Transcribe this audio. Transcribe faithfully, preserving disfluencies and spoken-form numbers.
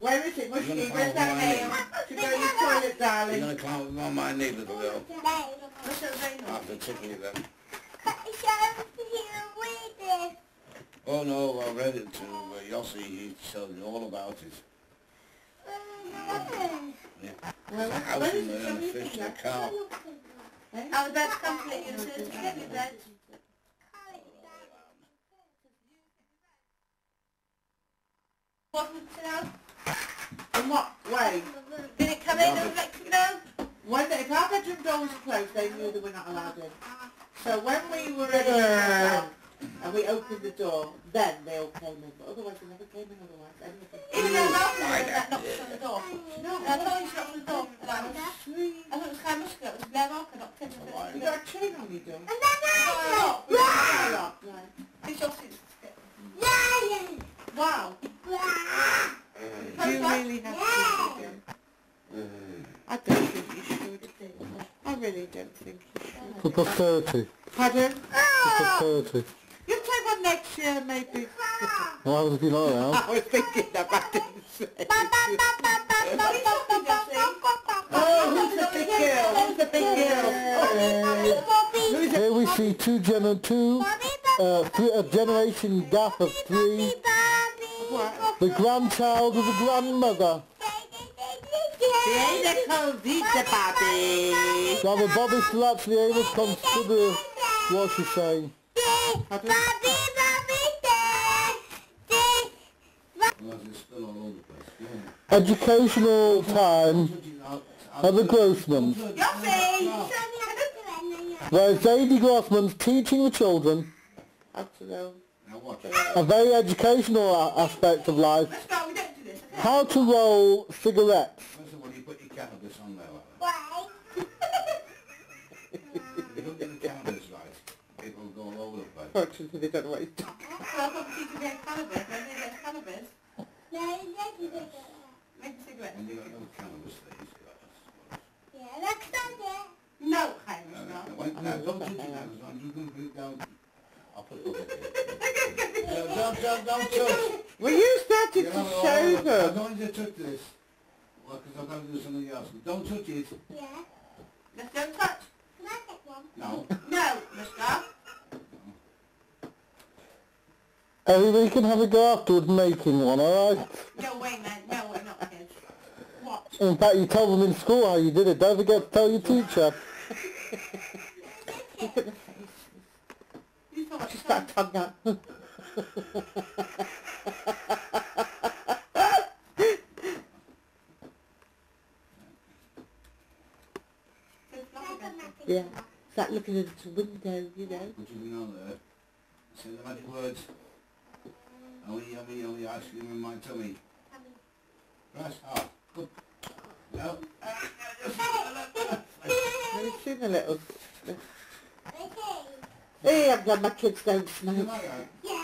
Where is it, Mushy? Where's that nail? To go in the toilet, darling. You're going to climb on my knee, little girl. What's her name? I have to tickle you then. Show me Oh no, I read it to uh, Yossi, he told me all about it. Yeah. Well, It's a house where and is it? a Show me fish your and a finger. cow. I was about to come to you to get me that. Wasn't it now? In what way? Did it come in and let you know? When they, if our bedroom door was closed, they knew they were not allowed in. So when we were in the and we opened the door, then they all came in. But otherwise, they never came in otherwise. Anything. Even though Malcolm was that knocked on the door. No, I thought he knocked on the door. Like, I thought it was kind of muscular. It was Blair Walker knocked in. You got a chain on your door? Wow. Right. It's your sister. Wow. Do you really have to again? I don't think you should. I really don't think you should. For posterity. Pardon? For posterity. You'll take one next year, maybe. What happens if you're not around? I was thinking about it. Oh, who's the big girl? Who's the big girl? Here we see two gener two uh, three, a generation gap of three. What? The grandchild of the grandmother. Hey, they call Vita Bobby. Now the Bobby's still actually able to consider what she's saying. Pardon? Educational time at the Grossmans. Where Zadie Grossman's teaching the children a very educational a aspect of life. Let's go, we don't do this. How to roll cigarettes. Listen, when you put your cannabis on there like that. You don't get the cannabis right, it will go all over the place. Fortunately, they don't know what he's doing. Well, I've got to get cannabis. When they get cannabis, make a cigarette. And you got no cannabis these No, Hamish, No, no. wait, now, don't touch it now, because I'm just going to put it down. I'll put it over here. No, don't, don't, don't touch. Well, you started Yeah, to well, show I'm them. going to touch this. Well, because I'm going to do something else. Don't touch it. Let's don't touch. No. No, mister. Everybody can have a go afterwards making one, alright? No way, man. No, we're not kids. What? In fact, you told them in school how you did it. Don't forget to tell your teacher. Look at the face. You thought She's so. got a tongue out. Yeah, it's like looking at the window, you know. Put your thing on there. Say the magic words. Only yummy, only ice cream in my tummy. Press hard. Good. No. Have you seen a little... Hey, I'm glad my kids don't You smoke. like that? Yeah.